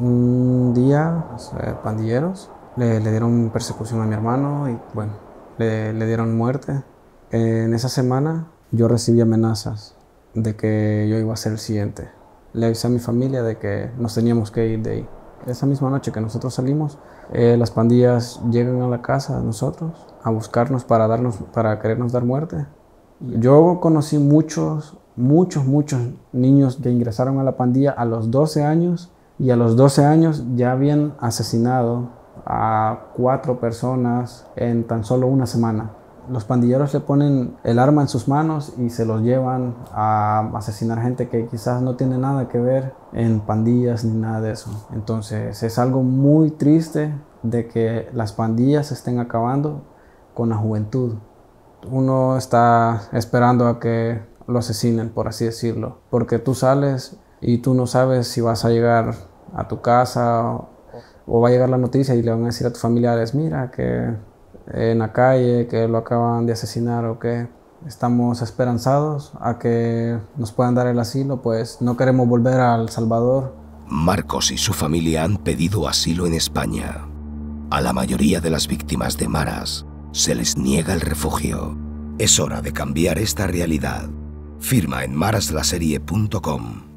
Un día, pandilleros le dieron persecución a mi hermano y bueno, le dieron muerte. En esa semana yo recibí amenazas de que yo iba a ser el siguiente. Le avisé a mi familia de que nos teníamos que ir de ahí. Esa misma noche que nosotros salimos, las pandillas llegan a la casa de nosotros a buscarnos para querernos dar muerte. Yo conocí muchos niños que ingresaron a la pandilla a los 12 años y a los 12 años ya habían asesinado a 4 personas en tan solo una semana. Los pandilleros le ponen el arma en sus manos y se los llevan a asesinar gente que quizás no tiene nada que ver en pandillas ni nada de eso. Entonces es algo muy triste de que las pandillas estén acabando con la juventud. Uno está esperando a que lo asesinen, por así decirlo, porque tú sales y tú no sabes si vas a llegar a tu casa o va a llegar la noticia y le van a decir a tus familiares, mira que en la calle que lo acaban de asesinar o que estamos esperanzados a que nos puedan dar el asilo, pues no queremos volver a El Salvador. Marcos y su familia han pedido asilo en España. A la mayoría de las víctimas de maras se les niega el refugio. Es hora de cambiar esta realidad. Firma en maraslaserie.com.